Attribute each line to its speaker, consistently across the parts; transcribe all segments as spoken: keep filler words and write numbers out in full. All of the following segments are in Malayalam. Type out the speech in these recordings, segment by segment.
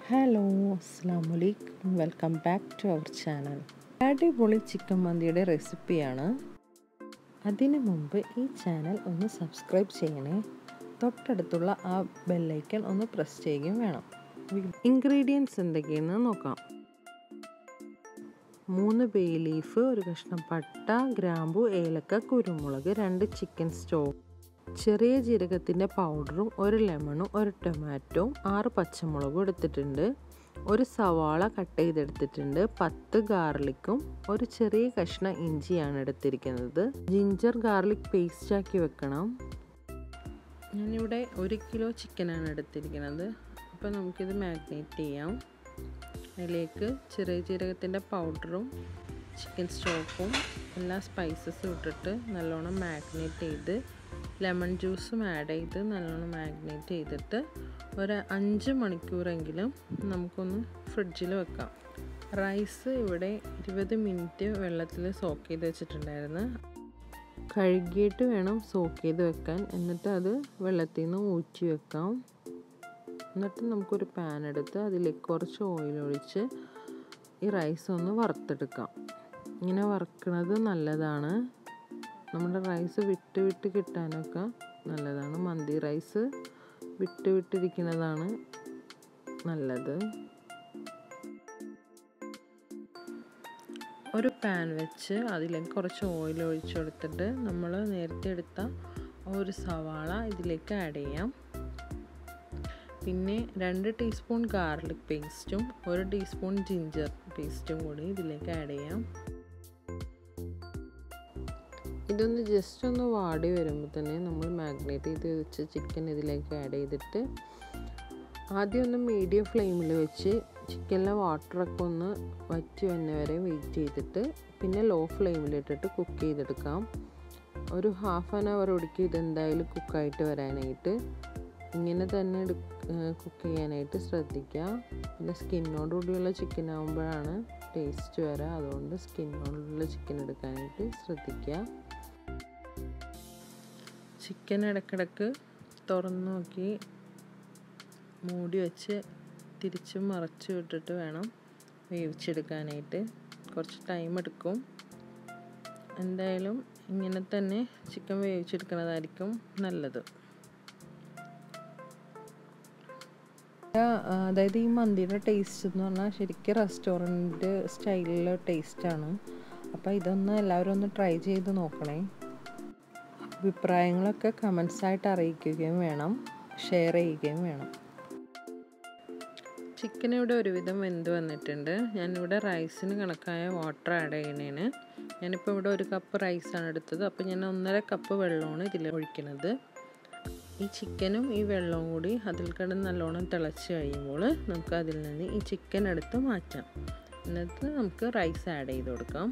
Speaker 1: ഹലോ അസ്സലാമലൈക്കും welcome back to our channel. അടിപൊളി ചിക്കൻ മന്തിയുടെ റെസിപ്പിയാണ്. അതിനു മുമ്പ് ഈ ചാനൽ ഒന്ന് സബ്സ്ക്രൈബ് ചെയ്യണേ. തൊട്ടടുത്തുള്ള ആ ബെല്ലൈക്കൺ ഒന്ന് പ്രസ് ചെയ്യുകയും വേണം. ഇൻഗ്രീഡിയൻസ് എന്തൊക്കെയെന്ന് നോക്കാം. മൂന്ന് ബേ ലീഫ്, ഒരു കഷ്ണം പട്ട, ഗ്രാമ്പു, ഏലക്ക, കുരുമുളക്, രണ്ട് ചിക്കൻ സ്റ്റോക്ക്, ചെറിയ ജീരകത്തിൻ്റെ പൗഡറും, ഒരു ലെമണും, ഒരു ടൊമാറ്റോയും, ആറ് പച്ചമുളകും എടുത്തിട്ടുണ്ട്. ഒരു സവാള കട്ട് ചെയ്തെടുത്തിട്ടുണ്ട്. പത്ത് ഗാർലിക്കും ഒരു ചെറിയ കഷ്ണം ഇഞ്ചിയാണ് എടുത്തിരിക്കുന്നത്. ജിഞ്ചർ ഗാർലിക് പേസ്റ്റ് ആക്കി വെക്കണം. ഞാനിവിടെ ഒരു കിലോ ചിക്കനാണ് എടുത്തിരിക്കുന്നത്. അപ്പോൾ നമുക്കിത് മാഗ്നേറ്റ് ചെയ്യാം. അതിലേക്ക് ചെറിയ ജീരകത്തിൻ്റെ പൗഡറും ചിക്കൻ സ്റ്റോക്കും എല്ലാ സ്പൈസസും ഇട്ടിട്ട് നല്ലോണം മാഗ്നേറ്റ് ചെയ്ത് ലെമൺ ജ്യൂസും ആഡ് ചെയ്ത് നല്ലോണം മാഗ്നേറ്റ് ചെയ്തിട്ട് ഒരു അഞ്ച് മണിക്കൂറെങ്കിലും നമുക്കൊന്ന് ഫ്രിഡ്ജിൽ വെക്കാം. റൈസ് ഇവിടെ ഇരുപത് മിനിറ്റ് വെള്ളത്തിൽ സോക്ക് ചെയ്ത് വെച്ചിട്ടുണ്ടായിരുന്നു. കഴുകിയിട്ട് വേണം സോക്ക് ചെയ്ത് വെക്കാൻ. എന്നിട്ട് അത് വെള്ളത്തിൽ നിന്ന് ഊറ്റി വെക്കാം. എന്നിട്ട് നമുക്കൊരു പാൻ എടുത്ത് അതിലേക്ക് കുറച്ച് ഓയിൽ ഒഴിച്ച് ഈ റൈസ് ഒന്ന് വറുത്തെടുക്കാം. ഇങ്ങനെ വറുക്കുന്നത് നല്ലതാണ്. നമ്മുടെ റൈസ് വിട്ട് വിട്ട് കിട്ടാനൊക്കെ നല്ലതാണ്. മന്തി റൈസ് വിട്ട് വിട്ടിരിക്കുന്നതാണ് നല്ലത്. ഒരു പാൻ വെച്ച് അതിലേക്ക് കുറച്ച് ഓയിൽ ഒഴിച്ചു കൊടുത്തിട്ട് നമ്മൾ നേരത്തെ എടുത്ത ഒരു സവാള ഇതിലേക്ക് ആഡ് ചെയ്യാം. പിന്നെ രണ്ട് ടീസ്പൂൺ ഗാർലിക് പേസ്റ്റും ഒരു ടീസ്പൂൺ ജിഞ്ചർ പേസ്റ്റും കൂടി ഇതിലേക്ക് ആഡ് ചെയ്യാം. ഇതൊന്ന് ജസ്റ്റ് ഒന്ന് വാടി വരുമ്പോൾ തന്നെ നമ്മൾ മാഗ്നേറ്റ് ചെയ്ത് വെച്ച് ചിക്കൻ ഇതിലേക്ക് ആഡ് ചെയ്തിട്ട് ആദ്യം ഒന്ന് മീഡിയം ഫ്ലെയിമിൽ വെച്ച് ചിക്കനിലെ വാട്ടറൊക്കെ ഒന്ന് വറ്റി വന്ന വരെ വെയിറ്റ് ചെയ്തിട്ട് പിന്നെ ലോ ഫ്ലെയിമിലിട്ടിട്ട് കുക്ക് ചെയ്തെടുക്കാം. ഒരു ഹാഫ് ആൻ അവർ ഒടുക്കി ഇതെന്തായാലും കുക്കായിട്ട് വരാനായിട്ട് ഇങ്ങനെ തന്നെ കുക്ക് ചെയ്യാനായിട്ട് ശ്രദ്ധിക്കുക. പിന്നെ സ്കിന്നോടുകൂടിയുള്ള ചിക്കൻ ആകുമ്പോഴാണ് ടേസ്റ്റ് വരിക. അതുകൊണ്ട് സ്കിന്നോടുള്ള ചിക്കൻ എടുക്കാനായിട്ട് ശ്രദ്ധിക്കുക. ചിക്കൻ ഇടയ്ക്കിടയ്ക്ക് തുറന്ന് നോക്കി മൂടി വെച്ച് തിരിച്ചും മറച്ചു വിട്ടിട്ട് വേണം വേവിച്ചെടുക്കാനായിട്ട്. കുറച്ച് ടൈം എടുക്കും. എന്തായാലും ഇങ്ങനെ തന്നെ ചിക്കൻ വേവിച്ചെടുക്കുന്നതായിരിക്കും നല്ലത്. അതായത് ഈ മന്തിയുടെ ടേസ്റ്റ് എന്ന് പറഞ്ഞാൽ ശരിക്കും റെസ്റ്റോറൻറ്റ് സ്റ്റൈലിലെ ടേസ്റ്റാണ്. അപ്പോൾ ഇതൊന്ന് എല്ലാവരും ഒന്ന് ട്രൈ ചെയ്ത് നോക്കണേ. അഭിപ്രായങ്ങളൊക്കെ കമൻസായിട്ട് അറിയിക്കുകയും വേണം, ഷെയർ ചെയ്യുകയും വേണം. ചിക്കൻ ഇവിടെ ഒരുവിധം വെന്ത് വന്നിട്ടുണ്ട്. ഞാനിവിടെ റൈസിന് കണക്കായ വാട്ടർ ആഡ് ചെയ്യണേന്. ഞാനിപ്പോൾ ഇവിടെ ഒരു കപ്പ് റൈസാണ് എടുത്തത്. അപ്പോൾ ഞാൻ ഒന്നര കപ്പ് വെള്ളമാണ് ഇതിൽ ഒഴിക്കുന്നത്. ഈ ചിക്കനും ഈ വെള്ളവും കൂടി അതിൽ കിടന്ന് നല്ലോണം തിളച്ച് കഴിയുമ്പോൾ നമുക്ക് അതിൽ നിന്ന് ഈ ചിക്കൻ എടുത്ത് മാറ്റാം. എന്നിട്ട് നമുക്ക് റൈസ് ആഡ് ചെയ്ത് കൊടുക്കാം.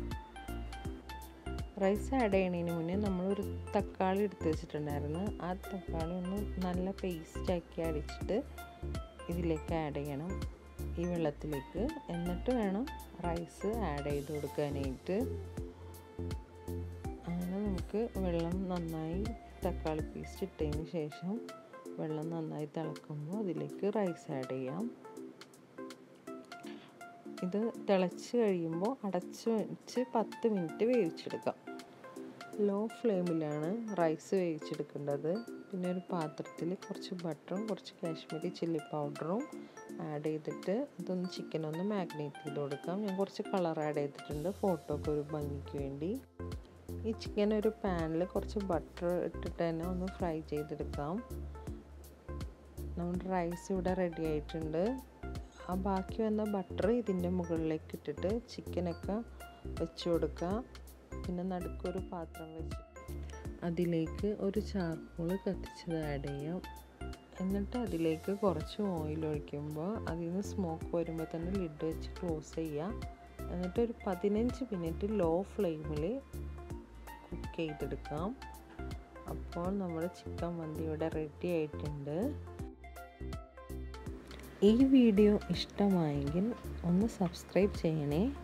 Speaker 1: റൈസ് ആഡ് ചെയ്യണതിന് മുന്നേ നമ്മളൊരു തക്കാളി എടുത്ത് വെച്ചിട്ടുണ്ടായിരുന്നു. ആ തക്കാളി ഒന്ന് നല്ല പേസ്റ്റാക്കി അടിച്ചിട്ട് ഇതിലേക്ക് ആഡ് ചെയ്യണം, ഈ വെള്ളത്തിലേക്ക്. എന്നിട്ട് വേണം റൈസ് ആഡ് ചെയ്ത് കൊടുക്കാനായിട്ട്. അങ്ങനെ നമുക്ക് വെള്ളം നന്നായി തക്കാളി പേസ്റ്റ് ഇട്ടതിന് ശേഷം വെള്ളം നന്നായി തിളക്കുമ്പോൾ അതിലേക്ക് റൈസ് ആഡ് ചെയ്യാം. ഇത് തിളച്ച് കഴിയുമ്പോൾ അടച്ച് വെച്ച് പത്ത് മിനിറ്റ് വേവിച്ചെടുക്കാം. ലോ ഫ്ലെയിമിലാണ് റൈസ് വേവിച്ചെടുക്കേണ്ടത്. പിന്നെ ഒരു പാത്രത്തിൽ കുറച്ച് ബട്ടറും കുറച്ച് കാശ്മീരി ചില്ലി പൗഡറും ആഡ് ചെയ്തിട്ട് ഇതൊന്ന് ചിക്കനൊന്ന് മാഗ്നേറ്റ് ചെയ്ത് കൊടുക്കാം. ഞാൻ കുറച്ച് കളർ ആഡ് ചെയ്തിട്ടുണ്ട് ഫോട്ടോക്ക് ഒരു ഭംഗിക്ക് വേണ്ടി. ഈ ചിക്കൻ ഒരു പാനിൽ കുറച്ച് ബട്ടർ ഇട്ടിട്ട് തന്നെ ഒന്ന് ഫ്രൈ ചെയ്തെടുക്കാം. നമ്മുടെ റൈസ് ഇവിടെ റെഡി ആയിട്ടുണ്ട്. ആ ബാക്കി വന്ന ബട്ടർ ഇതിൻ്റെ മുകളിലേക്ക് ഇട്ടിട്ട് ചിക്കനൊക്കെ വെച്ച് കൊടുക്കുക. പിന്നെ നടുക്കൊരു പാത്രം വെച്ച് അതിലേക്ക് ഒരു ചാർക്കോൾ കത്തിച്ചത് ആഡ് ചെയ്യാം. എന്നിട്ട് അതിലേക്ക് കുറച്ച് ഓയിൽ ഒഴിക്കുമ്പോൾ അതിൽ നിന്ന് സ്മോക്ക് വരുമ്പോൾ തന്നെ ലിഡ് വെച്ച് ക്ലോസ് ചെയ്യുക. എന്നിട്ട് ഒരു പതിനഞ്ച് മിനിറ്റ് ലോ ഫ്ലെയിമിൽ കുക്ക് ചെയ്തെടുക്കാം. അപ്പോൾ നമ്മുടെ ചിക്കൻ മന്തി ഇവിടെ റെഡി ആയിട്ടുണ്ട്. ഈ വീഡിയോ ഇഷ്ടമായെങ്കിൽ ഒന്ന് സബ്സ്ക്രൈബ് ചെയ്യണേ.